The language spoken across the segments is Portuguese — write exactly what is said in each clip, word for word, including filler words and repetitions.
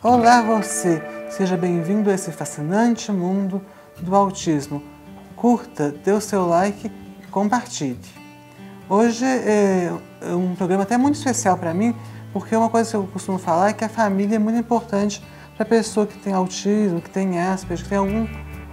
Olá você, seja bem-vindo a esse fascinante mundo do autismo. Curta, dê o seu like e compartilhe. Hoje é um programa até muito especial para mim, porque uma coisa que eu costumo falar é que a família é muito importante para a pessoa que tem autismo, que tem Asperger, que tem algum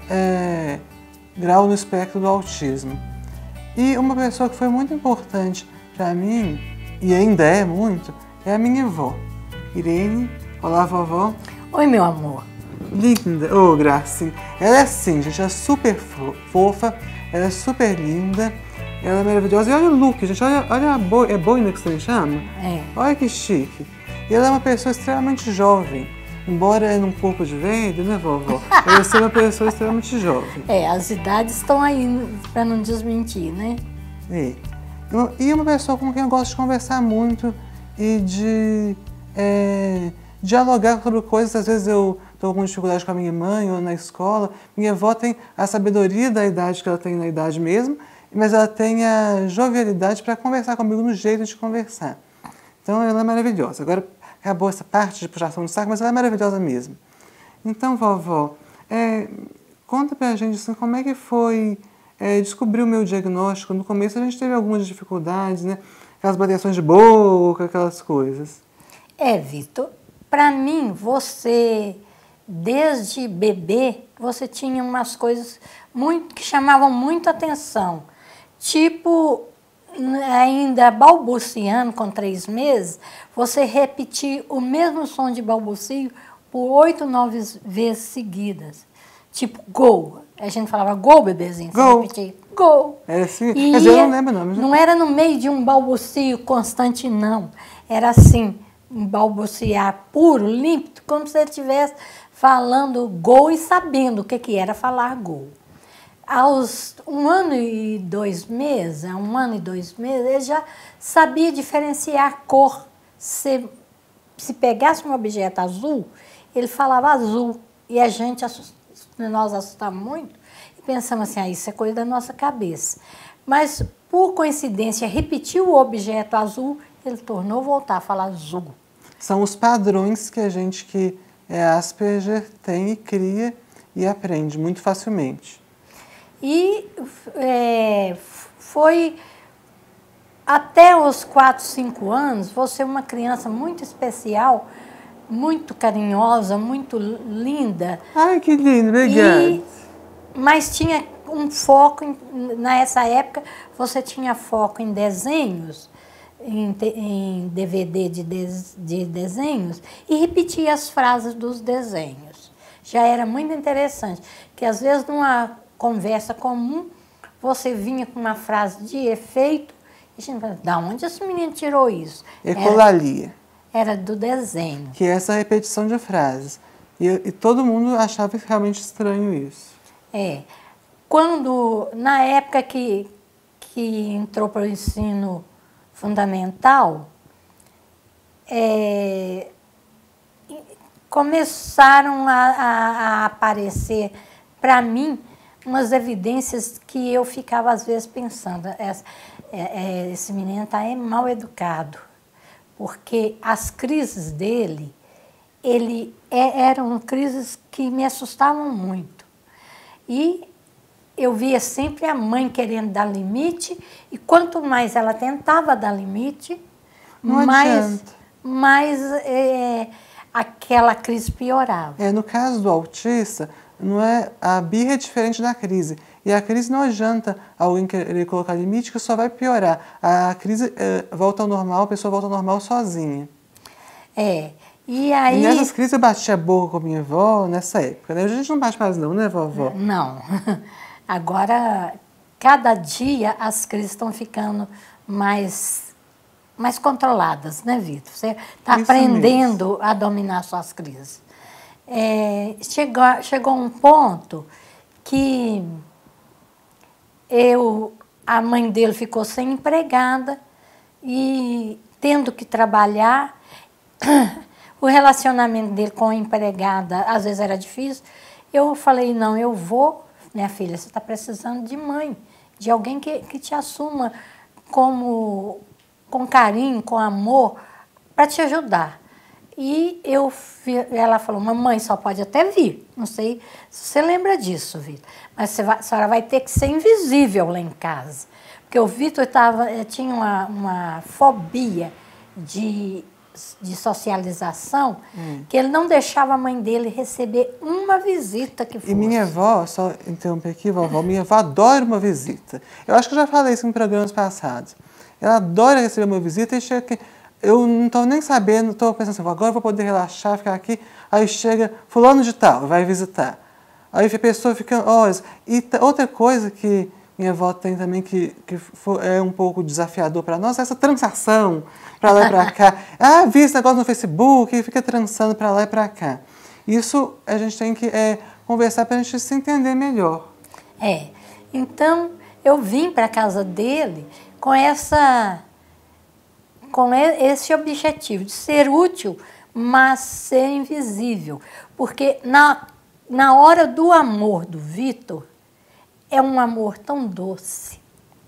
é, grau no espectro do autismo. E uma pessoa que foi muito importante para mim, e ainda é muito, é a minha avó, Irene. Olá, vovó. Oi, meu amor. Linda. Ô, oh, Gracinha. Ela é assim, gente, ela é super fofa, ela é super linda, ela é maravilhosa. E olha o look, gente, olha, olha a boi, é boina que você chama? É. Olha que chique. E ela é uma pessoa extremamente jovem. Embora é num corpo de venda, né, vovó? Ela é uma pessoa extremamente jovem. É, as idades estão aí para não desmentir, né? É. E uma pessoa com quem eu gosto de conversar muito e de é, dialogar sobre coisas. Às vezes eu estou com dificuldade com a minha mãe ou na escola. Minha avó tem a sabedoria da idade que ela tem na idade mesmo, mas ela tem a jovialidade para conversar comigo no jeito de conversar. Então ela é maravilhosa. Agora acabou essa parte de puxação de saco, mas ela é maravilhosa mesmo. Então, vovó, é, conta pra gente assim, como é que foi é, descobrir o meu diagnóstico. No começo a gente teve algumas dificuldades, né? Aquelas variações de boca, aquelas coisas. É, Vitor, para mim, você, desde bebê, você tinha umas coisas muito, que chamavam muito atenção. Tipo, ainda balbuciando com três meses, você repetir o mesmo som de balbucio por oito, nove vezes seguidas. Tipo, gol. A gente falava gol, bebezinho. Você Gol. repetia, gol. Era assim? E Mas eu não lembro não. Mas... não era no meio de um balbucio constante, não. Era assim, um balbuciar puro, límpido, como se ele estivesse falando gol e sabendo o que, que era falar gol. Aos um ano e dois meses, um ano e dois meses, ele já sabia diferenciar a cor. Se, se pegasse um objeto azul, ele falava azul. E a gente, nós assustamos muito e pensamos assim, ah, isso é coisa da nossa cabeça. Mas, por coincidência, repetiu o objeto azul, ele tornou voltar a falar azul. São os padrões que a gente que é Asperger tem e cria e aprende muito facilmente. E é, foi até os quatro, cinco anos, você é uma criança muito especial, muito carinhosa, muito linda. Ai, que lindo, obrigada. E, mas tinha um foco, em, nessa época, você tinha foco em desenhos, em, em D V D de, de, de desenhos, e repetia as frases dos desenhos. Já era muito interessante, que às vezes numa conversa comum, você vinha com uma frase de efeito, e a gente falava, da onde esse menino tirou isso? Ecolalia. Era, era do desenho. Que é essa repetição de frases. E, e todo mundo achava realmente estranho isso. É. Quando, na época que, que entrou para o ensino fundamental, é, começaram a, a, a aparecer para mim umas evidências que eu ficava às vezes pensando, esse, esse menino está mal educado, porque as crises dele, ele, eram crises que me assustavam muito. E eu via sempre a mãe querendo dar limite, e quanto mais ela tentava dar limite, Não mais, mais é, aquela crise piorava. É, no caso do autista, não é, a birra é diferente da crise. E a crise não adianta alguém querer colocar limite, que só vai piorar. A crise é, volta ao normal, a pessoa volta ao normal sozinha. É. E aí... E nessas crises eu bati a boca com a minha avó nessa época, né? A gente não bate mais não, né, vovó? Não. Agora, cada dia as crises estão ficando mais, mais controladas, né, Vitor? Você está aprendendo mesmo a dominar suas crises. É, chegou, chegou um ponto que eu, a mãe dele ficou sem empregada e tendo que trabalhar, o relacionamento dele com a empregada às vezes era difícil. Eu falei, não, eu vou, minha filha, você está precisando de mãe, de alguém que, que te assuma como, com carinho, com amor, para te ajudar. E eu, ela falou, mamãe, só pode até vir. Não sei se você lembra disso, Vitor. Mas você vai, a senhora vai ter que ser invisível lá em casa. Porque o Vitor tava, tinha uma, uma fobia de, de socialização, hum. que ele não deixava a mãe dele receber uma visita que fosse. E minha avó, só interromper aqui, vovó, minha avó adora uma visita. Eu acho que eu já falei isso em programas passados. Ela adora receber uma visita e chega aqui. Eu não estou nem sabendo, estou pensando assim, agora eu vou poder relaxar, ficar aqui. Aí chega fulano de tal, vai visitar. Aí a pessoa fica horas. E outra coisa que minha avó tem também, que, que é um pouco desafiador para nós, é essa transação para lá e para cá. Ah, vi esse negócio no Facebook, e fica trançando para lá e para cá. Isso a gente tem que é, conversar para a gente se entender melhor. É, então eu vim para a casa dele com essa... com esse objetivo de ser útil, mas ser invisível. Porque na, na hora do amor do Vitor, é um amor tão doce,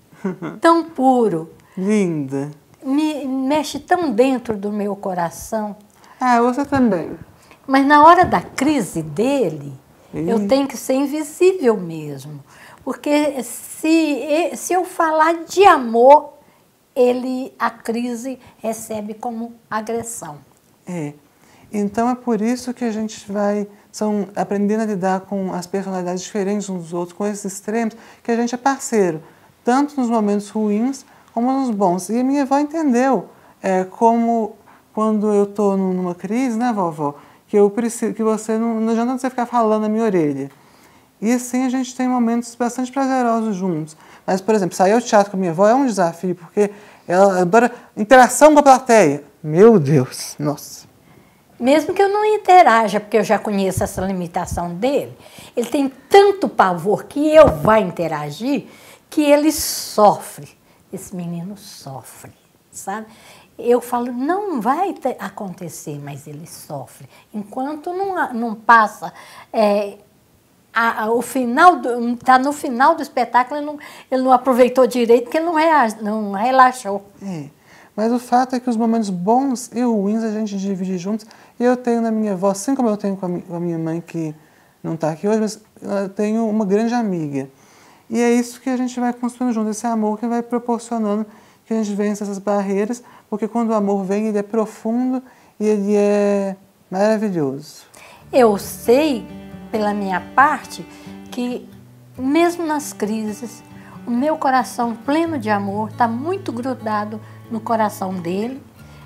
tão puro. Linda. Me mexe tão dentro do meu coração. Ah, você também. Mas na hora da crise dele, e... eu tenho que ser invisível mesmo. Porque se, se eu falar de amor, ele, a crise recebe como agressão. É. Então é por isso que a gente vai são, aprendendo a lidar com as personalidades diferentes uns dos outros, com esses extremos, que a gente é parceiro, tanto nos momentos ruins como nos bons. E a minha avó entendeu é, como quando eu estou numa crise, né, vovó, que eu preciso, que você não, não adianta você ficar falando na minha orelha. E assim a gente tem momentos bastante prazerosos juntos. Mas, por exemplo, sair ao teatro com a minha avó é um desafio, porque ela adora interação com a plateia. Meu Deus, nossa. Mesmo que eu não interaja, porque eu já conheço essa limitação dele, ele tem tanto pavor que eu vá interagir, que ele sofre. Esse menino sofre, sabe? Eu falo, não vai ter, acontecer, mas ele sofre. Enquanto não, não passa... É, A, a, o final está no final do espetáculo, ele não, ele não aproveitou direito, porque ele não, rea, não relaxou. É, mas o fato é que os momentos bons e ruins a gente divide juntos. E eu tenho na minha avó, assim como eu tenho com a, com a minha mãe, que não está aqui hoje, mas eu tenho uma grande amiga. E é isso que a gente vai construindo junto, esse amor que vai proporcionando que a gente vença essas barreiras, porque quando o amor vem, ele é profundo e ele é maravilhoso. Eu sei, pela minha parte, que mesmo nas crises, o meu coração pleno de amor está muito grudado no coração dele.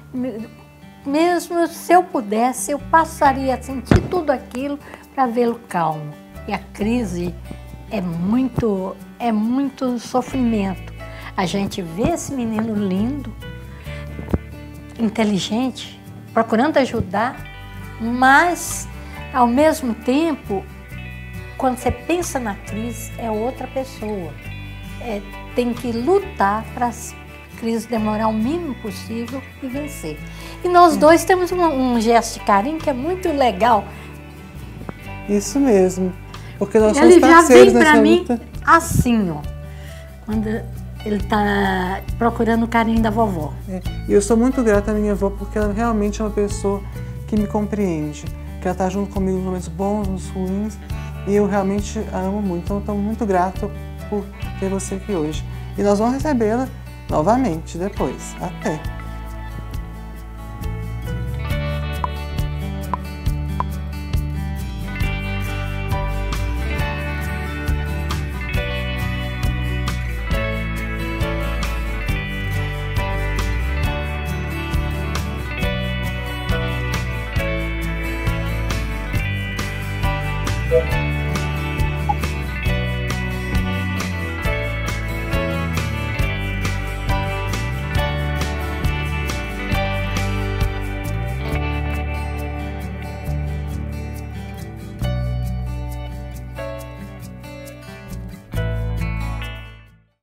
Mesmo se eu pudesse, eu passaria a sentir tudo aquilo para vê-lo calmo. E a crise é muito, é muito sofrimento. A gente vê esse menino lindo, inteligente, procurando ajudar, mas ao mesmo tempo, quando você pensa na crise, é outra pessoa. É, tem que lutar para as crises demorar o mínimo possível e vencer. E nós dois temos um, um gesto de carinho que é muito legal. Isso mesmo. Porque nós ele somos parceiros nessa luta. Ele já vem para mim assim, ó. Quando ele está procurando o carinho da vovó. É, e eu sou muito grata à minha avó, porque ela realmente é uma pessoa que me compreende. Que ela está junto comigo nos momentos bons, nos ruins, e eu realmente a amo muito. Então, eu estou muito grato por ter você aqui hoje. E nós vamos recebê-la novamente depois. Até! Thank you.